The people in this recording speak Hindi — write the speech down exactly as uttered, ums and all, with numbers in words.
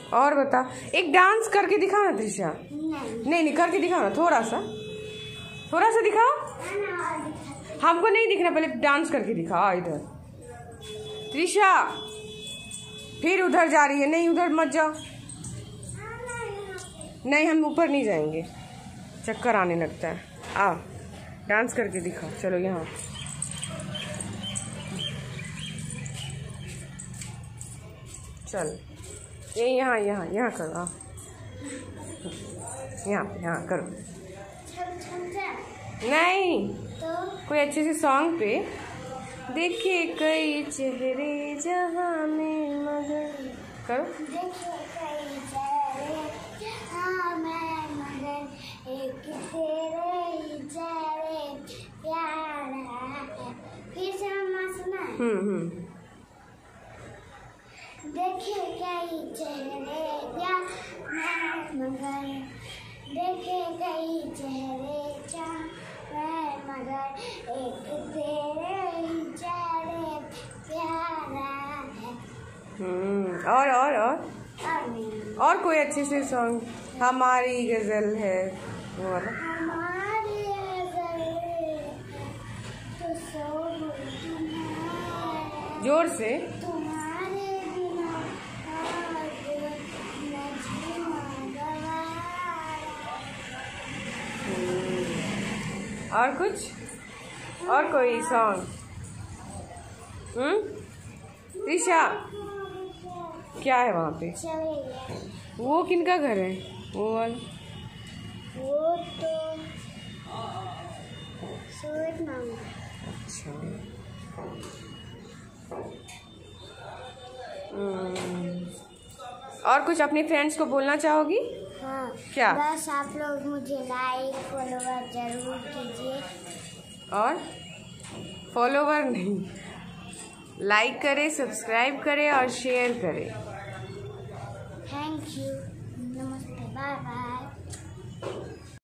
और बता, एक डांस करके दिखा ना त्रिशा। नहीं नहीं नहीं करके दिखाओ ना, थोड़ा सा थोड़ा सा दिखाओ। हमको नहीं दिखना, पहले डांस करके दिखाओ। इधर त्रिशा, फिर उधर जा रही है। नहीं उधर मत जाओ, नहीं हम ऊपर नहीं जाएंगे, चक्कर आने लगता है। आ डांस करके दिखाओ। चलो यहाँ चल, ये यहाँ यहाँ यहाँ करो। आ यहाँ यहाँ करो। नहीं तो कोई अच्छे से सॉन्ग पे। देखे कई चेहरे जहाँ में मगर करो। देखे कई चेहरे हाँ मैं मगर एक तेरे ही चेहरे प्यारा है। फिर से मम्मा सुना है। हम्म हम्म देखे कई चेहरे या मैं मगर देखे कई चेहरे जा मैं मगर एक तेरे ही चेहरे प्यारा है। हम्म और और और और नहीं। और कोई अच्छे से सॉन्ग। हमारी गजल है वो वाला। हमारी गजल तो सब तुम्हारे जोर से। तुम्हारे बिना आज न जीना गवारा। और कुछ और कोई सॉन्ग। हम्म त्रिशा, क्या है वहाँ पे? चले गए वो किनका घर है वो वाला? वो तो सूरज मामा। अच्छा। हम्म, और कुछ अपने फ्रेंड्स को बोलना चाहोगी? हाँ क्या? बस आप लोग मुझे लाइक फॉलोवर जरूर कीजिए। और फॉलोवर नहीं, लाइक करें, सब्सक्राइब करें और शेयर करें। Thank you. नमस्ते, बाय बाय।